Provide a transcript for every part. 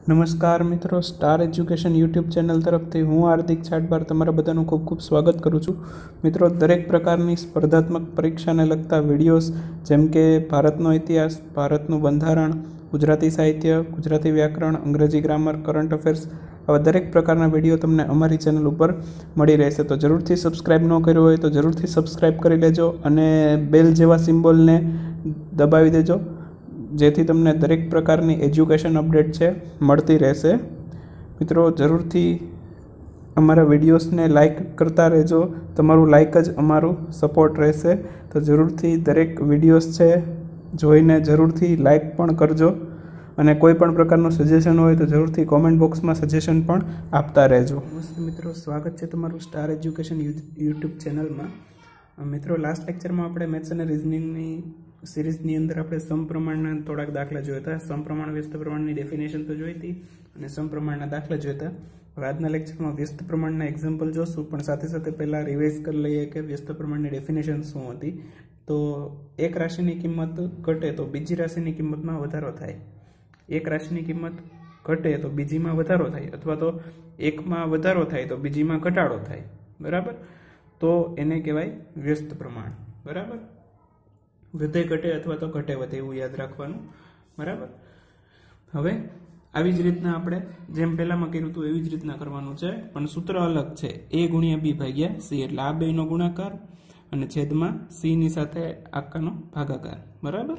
નમસ્કાર મિત્રો, star education YouTube channel તરફથી હું હાર્દિક છાટબાર તમારા બધાનું ખૂબ ખૂબ સ્વાગત કરું છું. મિત્રો, દરેક પ્રકારની સ્પર્ધાત્મક પરીક્ષાને લગતા વિડીયોઝ જેમ કે ભારતનો ઇતિહાસ, ભારતનું બંધારણ, ગુજરાતી સાહિત્ય, ગુજરાતી વ્યાકરણ, અંગ્રેજી ગ્રામર, કરંટ અફેર્સ આવા દરેક પ્રકારના વિડીયો તમને અમારી ચેનલ ઉપર મળી રહેશે. તો જરૂરથી સબસ્ક્રાઈબ ન કર્યું હોય તો જરૂરથી સબસ્ક્રાઈબ કરી લેજો અને બેલ જેવા સિમ્બોલને દબાવી દેજો, જેથી તમને દરેક પ્રકારની એજ્યુકેશન અપડેટ છે મળતી રહેશે. મિત્રો, જરૂરથી અમારા વિડીયોઝને લાઈક કરતા રહેજો. તમારું લાઈક જ અમારું સપોર્ટ રહેશે. તો જરૂરથી દરેક વિડીયોઝ છે જોઈને જરૂરથી લાઈક પણ કરજો અને કોઈ પણ પ્રકારનું સજેશન હોય તો જરૂરથી કોમેન્ટ બોક્સમાં સજેશન પણ આપતા રહેજો. નમસ્તે મિત્રો, સ્વાગત છે તમારું સ્ટાર એજ્યુકેશન યુટ્યુબ ચેનલમાં. મિત્રો, લાસ્ટ લેક્ચરમાં આપણે મેથ્સ અને રિઝનિંગની સિરીઝની અંદર આપણે સમપ્રમાણના થોડાક દાખલા જોયા હતા. સમપ્રમાણ વ્યસ્ત પ્રમાણની ડેફિનેશન તો જોઈ હતી અને સમપ્રમાણના દાખલા જોયા હતા. હવે આજના લેક્ચરમાં વ્યસ્ત પ્રમાણના એક્ઝામ્પલ જોશું, પણ સાથે સાથે પહેલાં રિવાઇઝ કરી લઈએ કે વ્યસ્ત પ્રમાણની ડેફિનેશન શું હતી. તો એક રાશિની કિંમત ઘટે તો બીજી રાશિની કિંમતમાં વધારો થાય. એક રાશિની કિંમત ઘટે તો બીજીમાં વધારો થાય, અથવા તો એકમાં વધારો થાય તો બીજીમાં ઘટાડો થાય. બરાબર? તો એને કહેવાય વ્યસ્ત પ્રમાણ. બરાબર? વધે ઘટે અથવા તો ઘટે વધે એવું યાદ રાખવાનું. બરાબર? હવે આવી જ રીતના આપણે જેમ પહેલામાં કર્યું હતું એવી જ રીતના કરવાનું છે, પણ સૂત્ર અલગ છે. a ગુણ્યા b ભાગ્યા c, એટલે આ બેનો ગુણાકાર અને છેદમાં c ની સાથે આખાનો ભાગાકાર. બરાબર?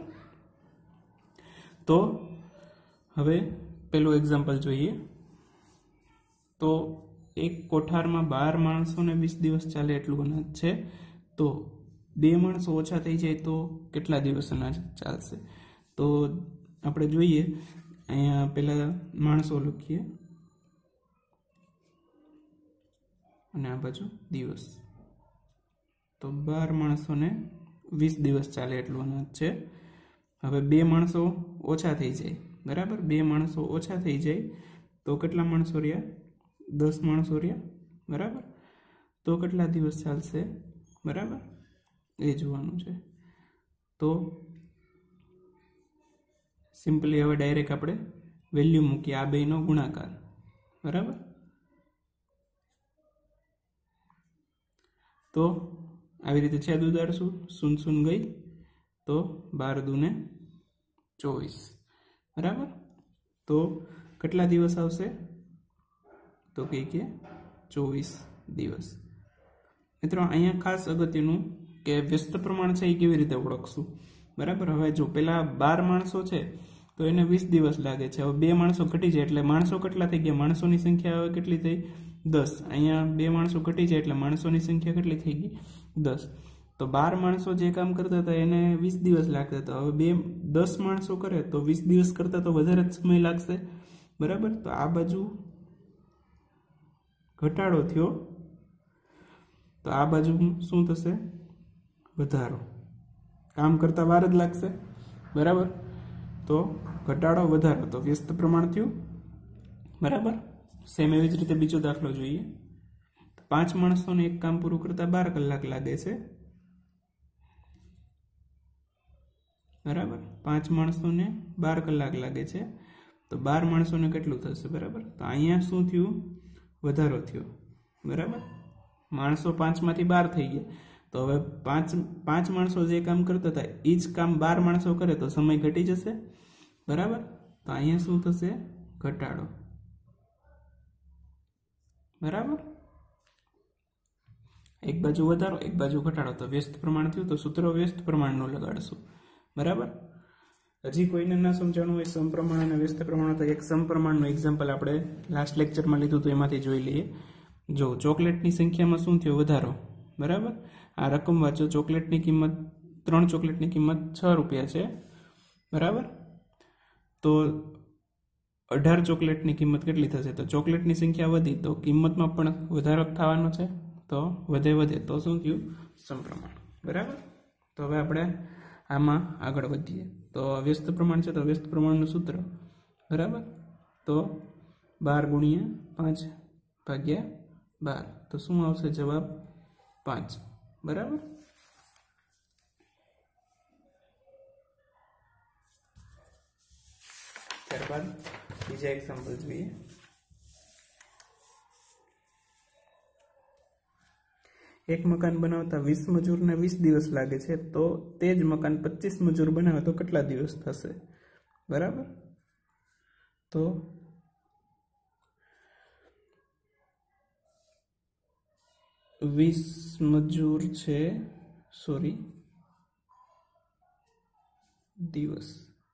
તો હવે પેલું એક્ઝામ્પલ જોઈએ. તો એક કોઠારમાં 12 માણસોને 20 દિવસ ચાલે એટલું અનાજ છે. તો 2 માણસો ઓછા થઈ જાય તો કેટલા દિવસ અનાજ ચાલશે? તો આપણે જોઈએ, અહીંયા પેલા માણસો લખીએ અને આ બાજુ દિવસ. તો 12 માણસોને 20 દિવસ ચાલે એટલું અનાજ છે. હવે 2 માણસો ઓછા થઈ જાય. બરાબર? 2 માણસો ઓછા થઈ જાય તો કેટલા માણસો રહ્યા? 10 માણસો રહ્યા. બરાબર? તો કેટલા દિવસ ચાલશે? બરાબર? એ જોવાનું છે. તો સિમ્પલી હવે ડાયરેક્ટ આપણે વેલ્યુ મૂકીએ, આ બેનો ગુણાકાર. બરાબર? તો આવી રીતે છેદ ઉડાડશું, 0 0 ગઈ તો 12 દૂને 24. બરાબર? તો કેટલા દિવસ આવશે? તો કે 24 દિવસ. મિત્રો, અહીંયા ખાસ અગત્યનું કે વ્યસ્ત પ્રમાણ છે એ કેવી રીતે ઓળખશું. બરાબર? હવે જો પેલા 12 માણસો છે તો એને 20 દિવસ લાગે છે. હવે 2 માણસો ઘટી જાય એટલે માણસો કેટલા થઈ ગયા? માણસોની સંખ્યા હવે કેટલી થઈ? 10. અહીંયા 2 માણસો ઘટી જાય એટલે માણસોની સંખ્યા કેટલી થઈ ગઈ? 10. તો 12 માણસો જે કામ કરતા હતા એને 20 દિવસ લાગતા હતા. હવે 10 માણસો કરે તો 20 દિવસ કરતા તો વધારે જ સમય લાગશે. બરાબર? તો આ બાજુ ઘટાડો થયો તો આ બાજુ શું થશે? વધારો. કામ કરતા વાર જ લાગશે. બરાબર? તો ઘટાડો વધારો તો વ્યસ્ત પ્રમાણ થયું. બરાબર? સેમ એવી જ રીતે બીજો દાખલો જોઈએ. 5 માણસોને એક કામ પૂરું કરતા 12 કલાક લાગે છે. બરાબર? 5 માણસોને 12 કલાક લાગે છે. તો 12 માણસોને કેટલું થશે? બરાબર? તો અહીંયા શું થયું? વધારો થયો. બરાબર? માણસો 5 માંથી 12 થઈ ગયા. તો હવે 5 માણસો જે કામ કરતા હતા એ જ કામ 12 માણસો કરે તો સમય ઘટી જશે. બરાબર? તો અહીંયા શું થશે? ઘટાડો. બરાબર? એક બાજુ વધારો, એક બાજુ ઘટાડો, તો વ્યસ્ત પ્રમાણ થયું. તો સૂત્ર વ્યસ્ત પ્રમાણનું લગાડશું. બરાબર? હજી કોઈને ના સમજાણું હોય સમપ્રમાણ અને વ્યસ્ત પ્રમાણ, તો એક સમપ્રમાણનું એક્ઝામ્પલ આપણે લાસ્ટ લેક્ચરમાં લીધું તો એમાંથી જોઈ લઈએ. જો ચોકલેટની સંખ્યામાં શું થયો? વધારો. બરાબર? આ રકમ વાંચો. ચોકલેટની કિંમત 3 ચોકલેટની કિંમત 6 રૂપિયા છે. બરાબર? તો 18 ચોકલેટની કિંમત કેટલી થશે? તો ચોકલેટની સંખ્યા વધી તો કિંમતમાં પણ વધારો થવાનો છે. તો વધે તો શું થયું? સમપ્રમાણ. બરાબર? તો હવે આપણે આમાં આગળ વધીએ. તો વ્યસ્ત પ્રમાણ છે તો વ્યસ્ત પ્રમાણનું સૂત્ર. બરાબર? તો 12 ગુણ્યા 5 ભાગ્યા 12. તો શું આવશે જવાબ? 5. બરાબર? ત્યારબાદ બીજા એક્ઝામ્પલ જોઈએ. એક મકાન બનાવતા 20 મજૂરને 20 દિવસ લાગે છે, તો તે જ મકાન 25 મજૂર બનાવે તો કેટલા દિવસ થશે? બરાબર. તો 20 મજૂર છે, સોરી દિવસ,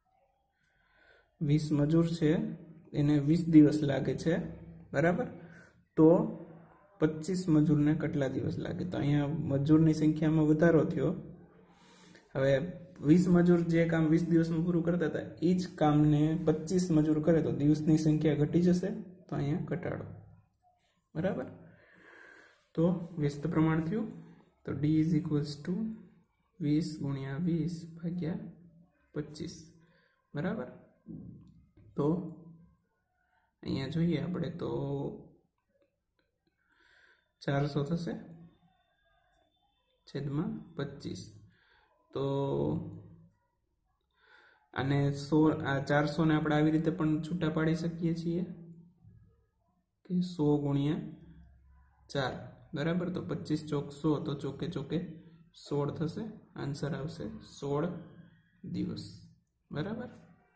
20 મજૂર છે એને 20 દિવસ લાગે છે, બરાબર. તો 25 મજૂરને કેટલા દિવસ લાગે? તો અહીંયા મજૂરની સંખ્યામાં વધારો થયો. હવે 20 મજૂર જે કામ 20 દિવસમાં પૂરું કરતા હતા એ જ કામને 25 મજૂર કરે તો દિવસની સંખ્યા ઘટી જશે, તો અહીંયા ઘટાડો, બરાબર. તો વ્યસ્ત પ્રમાણ થયું. તો D = 20 × 20 ભાગ્યા 25, બરાબર. તો અહીંયા જોઈએ આપણે તો 400 થશે છેદમાં 25. તો આને 400 ને આપણે આવી રીતે પણ છૂટા પાડી શકીએ છીએ કે 100 × 4, બરાબર. તો 25 ચોક 100, તો ચોકે ચોકે 16 થશે. આન્સર આવશે 16 દિવસ, બરાબર.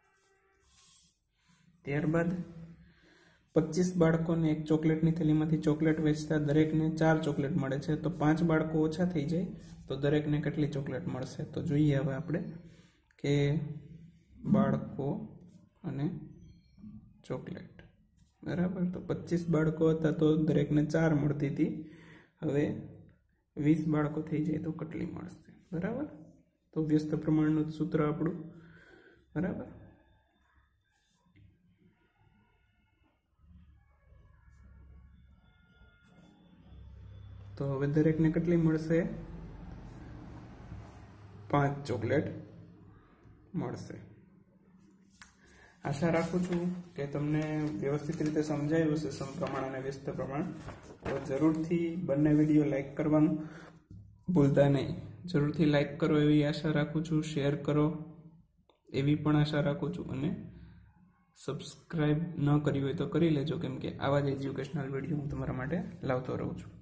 ત્યારબાદ 25 બાળકોને એક ચોકલેટની થેલીમાંથી ચોકલેટ વેચતા દરેકને 4 ચોકલેટ મળે છે, તો 5 બાળકો ઓછા થઈ જાય તો દરેકને કેટલી ચોકલેટ મળશે? તો જોઈએ હવે આપણે કે બાળકો અને ચોકલેટ, બરાબર. તો 25 બાળકો હતા તો દરેકને 4 મળતી હતી. હવે 20 બાળકો થઈ જાય તો કેટલી મળશે? બરાબર. તો વ્યસ્ત પ્રમાણનું સૂત્ર આપણું, બરાબર. તો હવે દરેકને કેટલી મળશે? 5 ચોકલેટ મળશે. આશા રાખું છું કે તમને વ્યવસ્થિત રીતે સમજાયું હશે સમપ્રમાણ અને વ્યસ્ત પ્રમાણ. તો જરૂરથી બંને વિડીયો લાઈક કરવાનું ભૂલતા નહીં. જરૂરથી લાઈક કરો એવી આશા રાખું છું, શેર કરો એવી પણ આશા રાખું છું, અને સબસ્ક્રાઈબ ન કરી હોય તો કરી લેજો, કેમ કે આવા જ એજ્યુકેશનલ વિડીયો હું તમારા માટે લાવતો રહું છું.